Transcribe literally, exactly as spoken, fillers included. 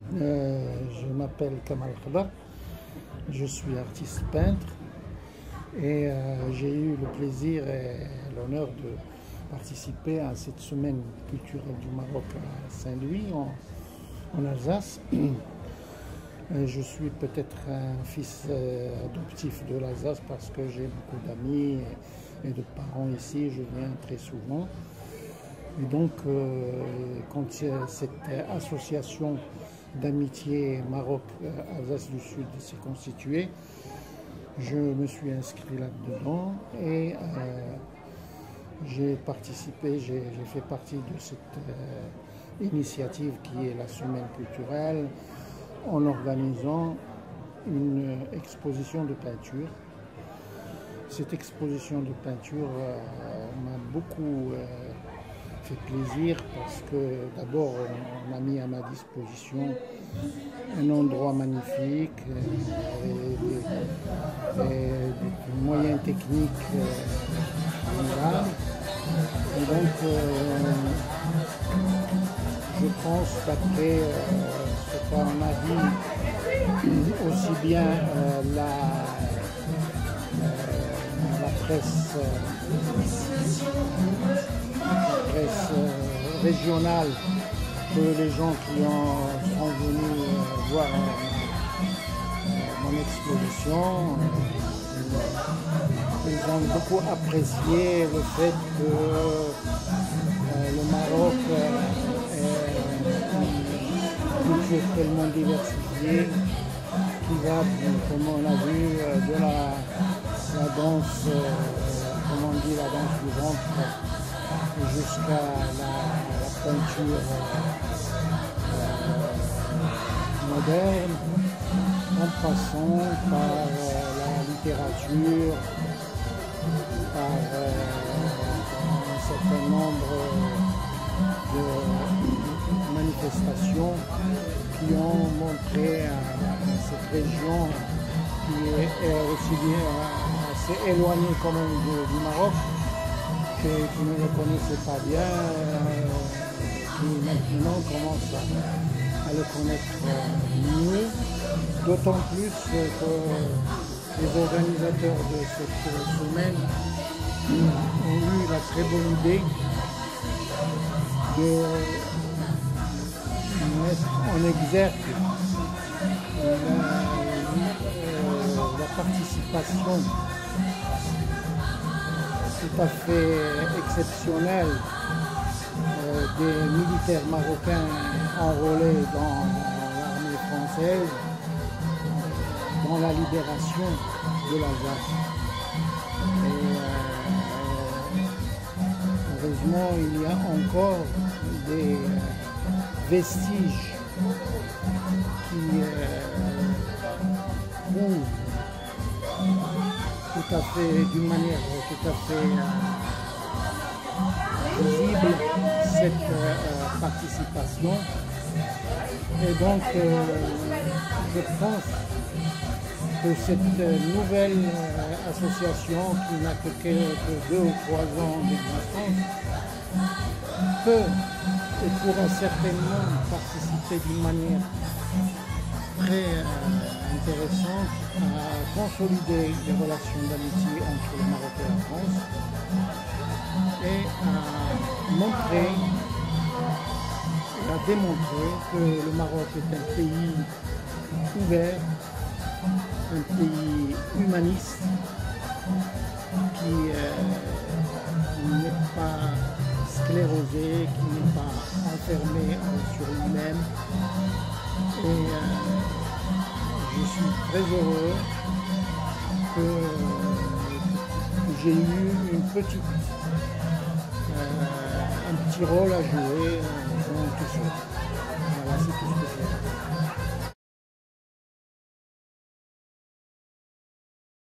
Euh, je m'appelle Kamal Khadar, je suis artiste peintre et euh, j'ai eu le plaisir et l'honneur de participer à cette semaine culturelle du Maroc à Saint-Louis en, en Alsace. Et je suis peut-être un fils euh, adoptif de l'Alsace parce que j'ai beaucoup d'amis et, et de parents ici, je viens très souvent. Et donc, euh, quand cette association d'amitié Maroc-Alsace du Sud s'est constituée, je me suis inscrit là-dedans et euh, j'ai participé, j'ai fait partie de cette euh, initiative qui est la semaine culturelle en organisant une exposition de peinture. Cette exposition de peinture euh, m'a beaucoup euh, fait plaisir parce que d'abord on a mis à ma disposition un endroit magnifique et des, et des moyens techniques formidables. Et donc euh, je pense qu'après euh, ce qu'on a dit, aussi bien euh, la, euh, la presse euh, presse euh, régionale, que les gens qui ont, sont venus euh, voir euh, mon exposition, euh, ils ont beaucoup apprécié le fait que euh, le Maroc euh, est une culture tellement diversifiée qui va, comme on a vu, euh, de la, la danse, euh, comme on dit, la danse du ventre, jusqu'à la, la peinture euh, moderne, en passant par euh, la littérature, par euh, un certain nombre de manifestations qui ont montré à, à cette région qui est, est aussi bien assez éloignée quand même du, du Maroc, qui ne le connaissaient pas bien, euh, qui maintenant commencent à, à le connaître euh, mieux, d'autant plus que les organisateurs de cette semaine ont eu la très bonne idée de mettre en exergue la, euh, la participation tout à fait exceptionnel euh, des militaires marocains enrôlés dans l'armée française dans la libération de l'Alsace. Et euh, heureusement, il y a encore des vestiges qui euh, prouvent tout à fait, d'une manière tout à fait euh, visible cette euh, participation. Et donc, euh, je pense que cette nouvelle euh, association, qui n'a que, que deux ou trois ans d'existence, peut et pourra certainement participer d'une manière très euh, intéressante à consolider les relations d'amitié entre le Maroc et la France et à montrer et à démontrer que le Maroc est un pays ouvert, un pays humaniste qui euh, n'est pas sclérosé, qui n'est pas enfermé sur lui-même. Et euh, je suis très heureux que, que j'ai eu une petite, euh, un petit rôle à jouer dans tout ça. Voilà, c'est tout ce que j'ai.